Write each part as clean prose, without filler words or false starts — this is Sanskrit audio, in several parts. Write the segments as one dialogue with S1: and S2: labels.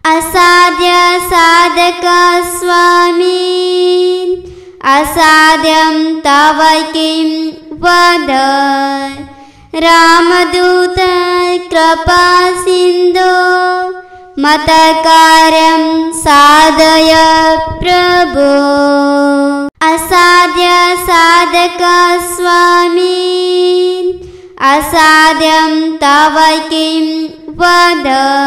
S1: असाध्य साधक स्वामी असाध्यं तव किं वद रामदूत कृपा सिन्धो मतकार्यं साधय प्रभो असाध्य साधक स्वामी असाध्यं तव किं वद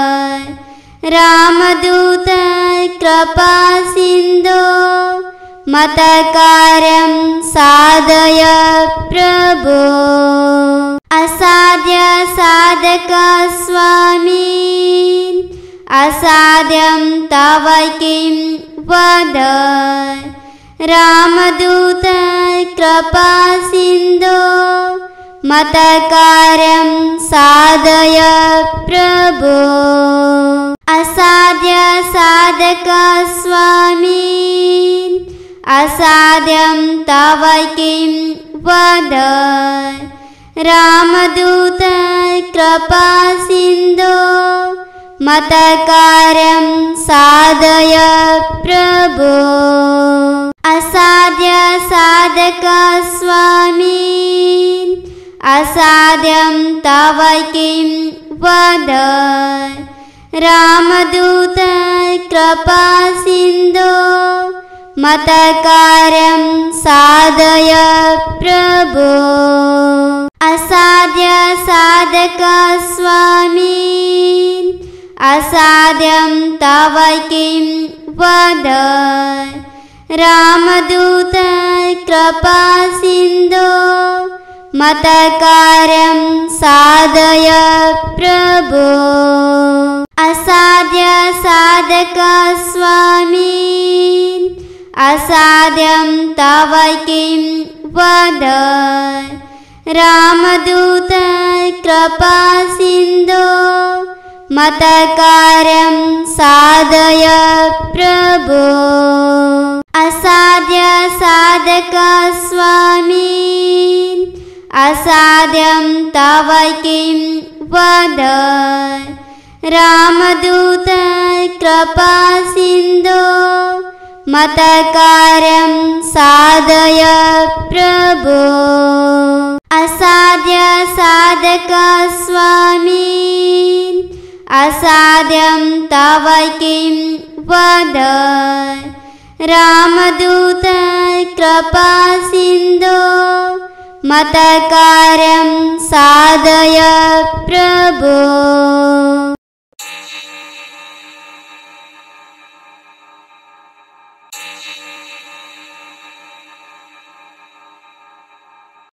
S1: रामदूत कृपा सिन्धो मतकार्यं साधय प्रभो असाध्य साधक स्वामी असाध्यं तव किं वद रामदूत कृपा सिन्धो मतकार्यं साधय प्रभो असाध्य साधक स्वामी असाध्यं तव किं वद रामदूत कृपा सिन्धो मतकार्यं साधय प्रभो असाध्य साधक स्वामी असाध्यं तव किं वद रामदूत कृपा सिन्धो मतकार्यं साधय प्रभो असाध्य साधक स्वामी असाध्यं तव किं वद रामदूत कृपा सिन्धो मतकार्यं साधय प्रभो असाध्य साधक स्वामी असाध्यं तव किं वद रामदूत कृपा सिन्धो मतकार्यं साधय प्रभो असाध्य साधक स्वामी असाध्यं तव किं वद रामदूत कृपा सिन्धो मतकार्यं साधय प्रभो असाध्य साधक स्वामी असाध्यं तव किं वद रामदूत कृपा सिन्धो मतकार्यं साधय प्रभो।